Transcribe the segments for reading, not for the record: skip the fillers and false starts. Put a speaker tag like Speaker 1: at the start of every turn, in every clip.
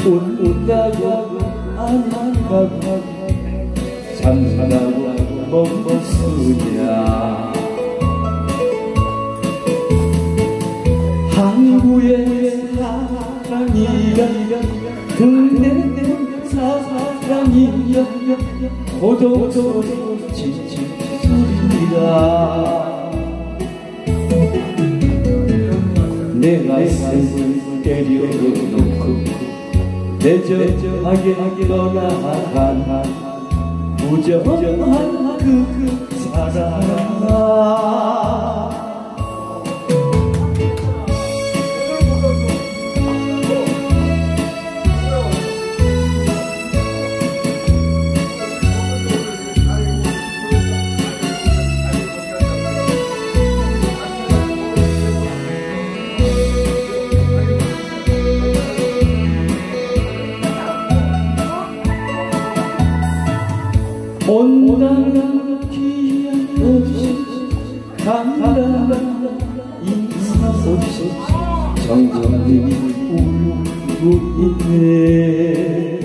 Speaker 1: 웃다고 안 가고 잠자고 멈추냐. 항구의 사랑이라 그대 사랑이야 고독 소리 지친 소리라. 내 가슴을 때려놓고 내저하게 떠나간 무정한 그 사랑. 온당한 기약 없이 간단한 인사 없이 정정님이 울고 있네.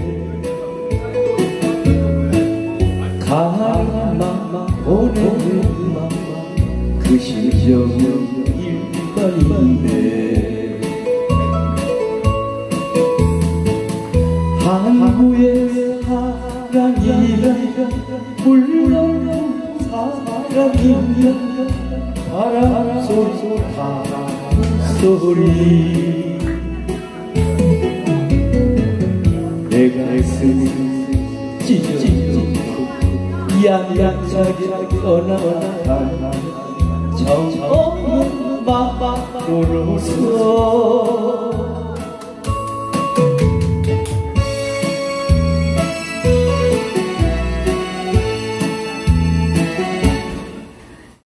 Speaker 1: 가만 보내는 그 심정은 일반인데 항구의 사랑이라 물론 사랑이야 바람 소리 내 가슴이 찢어지고 양양하게 떠나간 정없는 마음으로서